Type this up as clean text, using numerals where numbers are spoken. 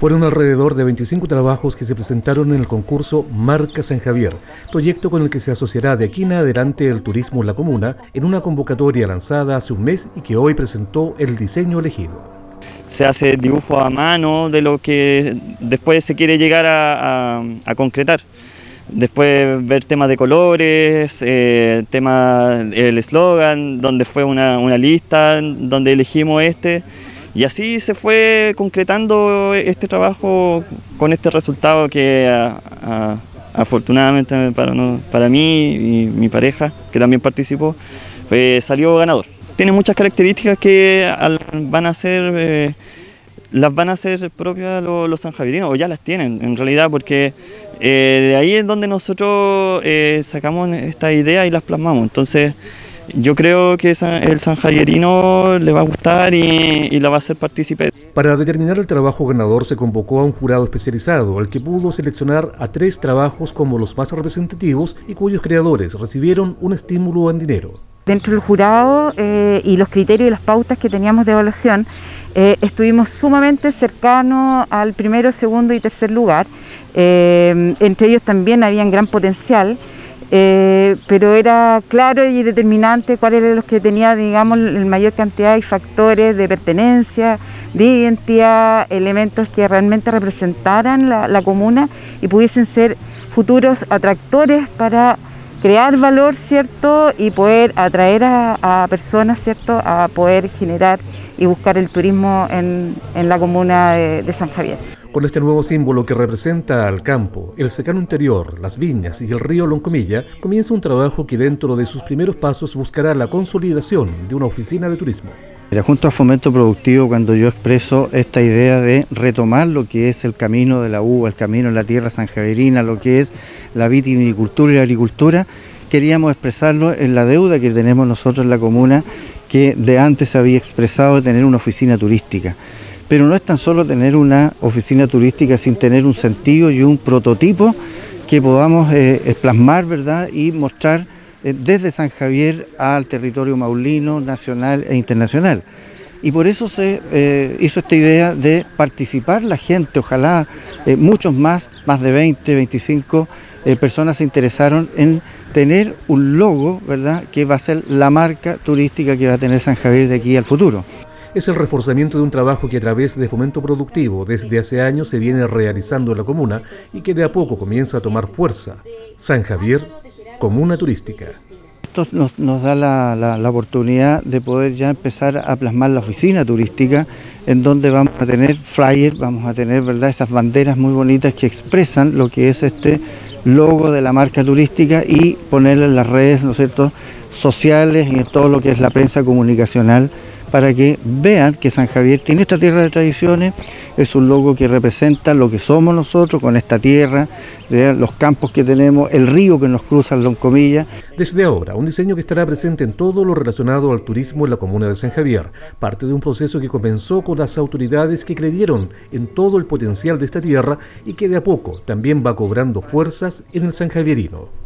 Fueron alrededor de 25 trabajos que se presentaron en el concurso Marca San Javier, proyecto con el que se asociará de aquí en adelante el turismo en la comuna, en una convocatoria lanzada hace un mes y que hoy presentó el diseño elegido. Se hace dibujo a mano de lo que después se quiere llegar a concretar. Después ver temas de colores, el eslogan, donde fue una lista, donde elegimos este. Y así se fue concretando este trabajo con este resultado que afortunadamente para mí y mi pareja, que también participó, salió ganador. Tiene muchas características que las van a hacer propias los sanjavierinos, o ya las tienen en realidad, porque de ahí es donde nosotros sacamos esta idea y las plasmamos. Entonces yo creo que el sanjavierino le va a gustar y la va a hacer partícipe. Para determinar el trabajo ganador se convocó a un jurado especializado, al que pudo seleccionar a 3 trabajos como los más representativos y cuyos creadores recibieron un estímulo en dinero. Dentro del jurado y los criterios y las pautas que teníamos de evaluación, estuvimos sumamente cercanos al primero, segundo y tercer lugar. Entre ellos también habían gran potencial. Pero era claro y determinante cuáles eran los que tenían, digamos, la mayor cantidad de factores de pertenencia, de identidad, elementos que realmente representaran la comuna y pudiesen ser futuros atractores para crear valor, ¿cierto? Y poder atraer a personas, ¿cierto? A poder generar y buscar el turismo en la comuna de San Javier. Con este nuevo símbolo que representa al campo, el secano interior, las viñas y el río Loncomilla, comienza un trabajo que dentro de sus primeros pasos buscará la consolidación de una oficina de turismo. Junto a Fomento Productivo, cuando yo expreso esta idea de retomar lo que es el camino de la uva, el camino en la tierra sanjaverina, lo que es la vitivinicultura y la agricultura, queríamos expresarlo en la deuda que tenemos nosotros en la comuna, que de antes se había expresado de tener una oficina turística. Pero no es tan solo tener una oficina turística sin tener un sentido y un prototipo que podamos plasmar, ¿verdad?, y mostrar desde San Javier al territorio maulino, nacional e internacional. Y por eso se hizo esta idea de participar la gente, ojalá muchos más de 20, 25 personas se interesaron en tener un logo, ¿verdad?, que va a ser la marca turística que va a tener San Javier de aquí al futuro. Es el reforzamiento de un trabajo que a través de Fomento Productivo desde hace años se viene realizando en la comuna y que de a poco comienza a tomar fuerza. San Javier, comuna turística. Esto nos da la oportunidad de poder ya empezar a plasmar la oficina turística, en donde vamos a tener flyers, vamos a tener, ¿verdad?, esas banderas muy bonitas que expresan lo que es este logo de la marca turística y ponerla en las redes, ¿no es cierto?, sociales y en todo lo que es la prensa comunicacional, para que vean que San Javier tiene esta tierra de tradiciones, es un logo que representa lo que somos nosotros con esta tierra, los campos que tenemos, el río que nos cruza el Loncomilla. Desde ahora, un diseño que estará presente en todo lo relacionado al turismo en la comuna de San Javier, parte de un proceso que comenzó con las autoridades que creyeron en todo el potencial de esta tierra y que de a poco también va cobrando fuerzas en el sanjavierino.